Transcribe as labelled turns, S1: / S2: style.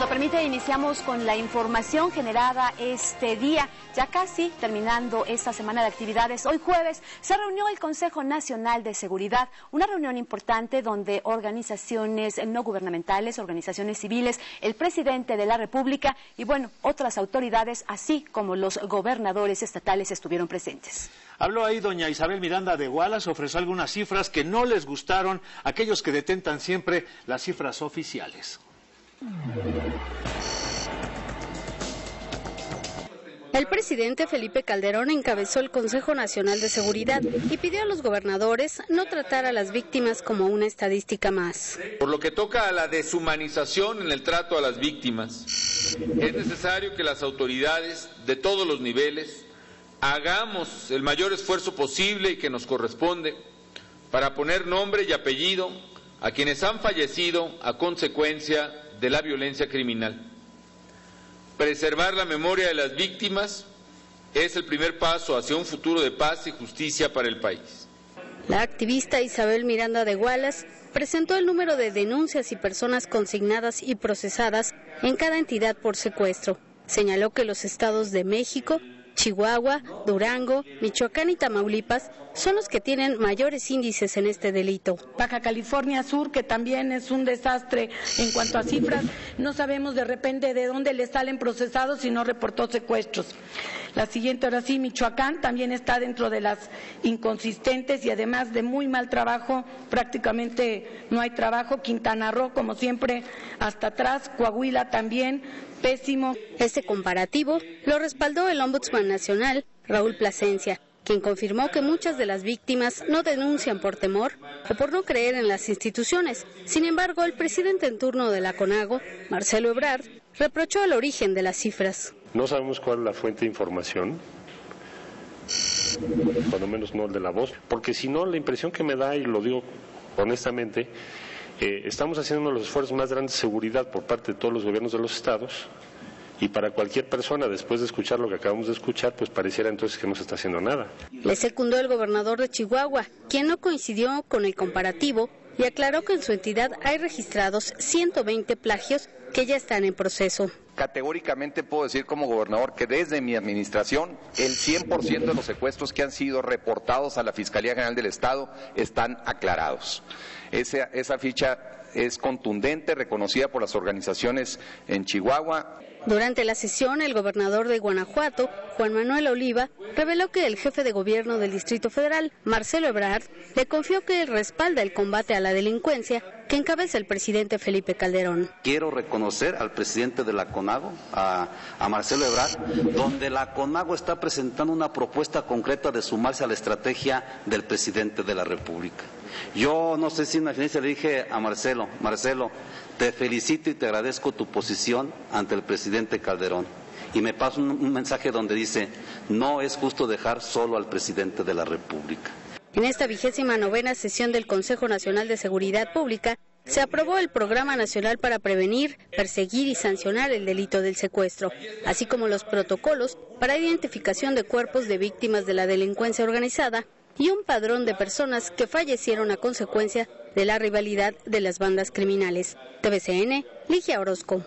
S1: lo permite, iniciamos con la información generada este día, ya casi terminando esta semana de actividades. Hoy jueves se reunió el Consejo Nacional de Seguridad, una reunión importante donde organizaciones no gubernamentales, organizaciones civiles, el presidente de la República y bueno, otras autoridades, así como los gobernadores estatales estuvieron presentes.
S2: Habló ahí doña Isabel Miranda de Gualas, ofreció algunas cifras que no les gustaron a aquellos que detentan siempre las cifras oficiales.
S3: El presidente Felipe Calderón encabezó el Consejo Nacional de Seguridad y pidió a los gobernadores no tratar a las víctimas como una estadística más.
S4: Por lo que toca a la deshumanización en el trato a las víctimas, es necesario que las autoridades de todos los niveles hagamos el mayor esfuerzo posible y que nos corresponde para poner nombre y apellido a quienes han fallecido a consecuencia de la violencia criminal. Preservar la memoria de las víctimas es el primer paso hacia un futuro de paz y justicia para el país.
S3: La activista Isabel Miranda de Gualas presentó el número de denuncias y personas consignadas y procesadas en cada entidad por secuestro. Señaló que los estados de México, Chihuahua, Durango, Michoacán y Tamaulipas son los que tienen mayores índices en este delito.
S5: Baja California Sur, que también es un desastre en cuanto a cifras, no sabemos de repente de dónde le salen procesados y no reportó secuestros. La siguiente, ahora sí, Michoacán también está dentro de las inconsistentes y además de muy mal trabajo, prácticamente no hay trabajo. Quintana Roo, como siempre, hasta atrás. Coahuila también, pésimo.
S3: Este comparativo lo respaldó el Ombudsman Nacional, Raúl Plasencia, quien confirmó que muchas de las víctimas no denuncian por temor o por no creer en las instituciones. Sin embargo, el presidente en turno de la CONAGO, Marcelo Ebrard, reprochó el origen de las cifras.
S6: No sabemos cuál es la fuente de información, por lo menos no el de la voz, porque si no, la impresión que me da, y lo digo honestamente, estamos haciendo uno de los esfuerzos más grandes de seguridad por parte de todos los gobiernos de los estados, y para cualquier persona, después de escuchar lo que acabamos de escuchar, pues pareciera entonces que no se está haciendo nada.
S3: Le secundó el gobernador de Chihuahua, quien no coincidió con el comparativo y aclaró que en su entidad hay registrados 120 plagios que ya están en proceso.
S7: Categóricamente puedo decir como gobernador que desde mi administración el 100% de los secuestros que han sido reportados a la Fiscalía General del Estado están aclarados. Esa ficha es contundente, reconocida por las organizaciones en Chihuahua.
S3: Durante la sesión, el gobernador de Guanajuato, Juan Manuel Oliva, reveló que el jefe de gobierno del Distrito Federal, Marcelo Ebrard, le confió que respalda el combate a la delincuencia que encabeza el presidente Felipe Calderón.
S8: Quiero reconocer al presidente de la CONAGO, a Marcelo Ebrard, donde la CONAGO está presentando una propuesta concreta de sumarse a la estrategia del presidente de la República. Yo no sé si una vez le dije a Marcelo, te felicito y te agradezco tu posición ante el presidente Calderón. Y me pasa un mensaje donde dice, no es justo dejar solo al presidente de la República.
S3: En esta 29ª sesión del Consejo Nacional de Seguridad Pública, se aprobó el Programa Nacional para prevenir, perseguir y sancionar el delito del secuestro, así como los protocolos para identificación de cuerpos de víctimas de la delincuencia organizada y un padrón de personas que fallecieron a consecuencia de la rivalidad de las bandas criminales. TVCN, Ligia Orozco.